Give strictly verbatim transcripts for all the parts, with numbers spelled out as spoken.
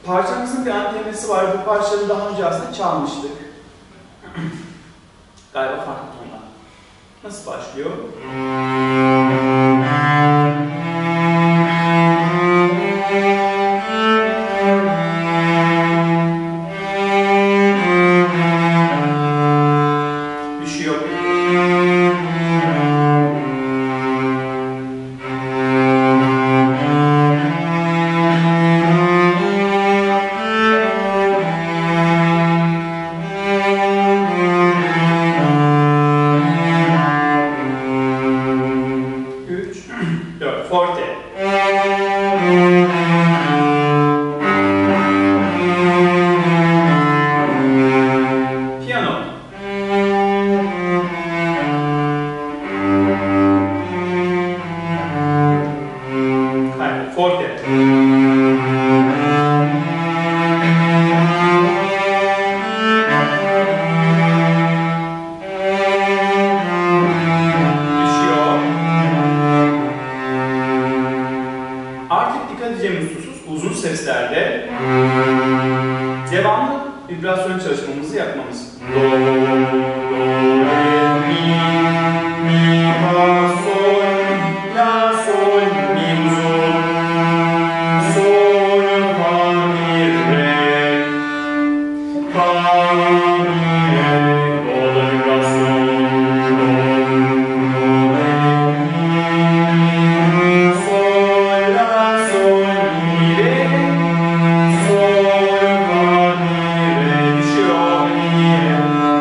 Parçamızın bir antenesi var. Bu parçanın daha önce aslında çalmıştık. Galiba farklı tonlar. Nasıl başlıyor? Düşüyor. Forte. Piyano. Hayır, forte. Artık dikkat edeceğimiz husus uzun seslerde devamlı vibrasyon çalışmamızı yapmamız. Do, do, re, mi, mi, fa, sol, la, sol, mi, sol, sol, fa, mi, re, fa, mi, re, do da vibrasyon, do, do, re, mi, sol, la, sol, mi, re, sol, fa, mi, re, düşüyor, mi, re.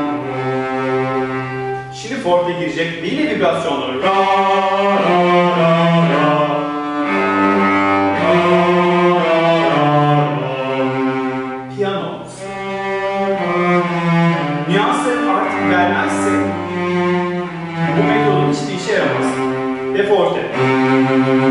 Şimdi forte girecek ve yine vibrasyonları. Ra, ra, ra, ra. Ra, ra, ra, ra. Piyano. Nüansları artık vermezse bu metodun hiçbir işe yaramaz. Ve forte.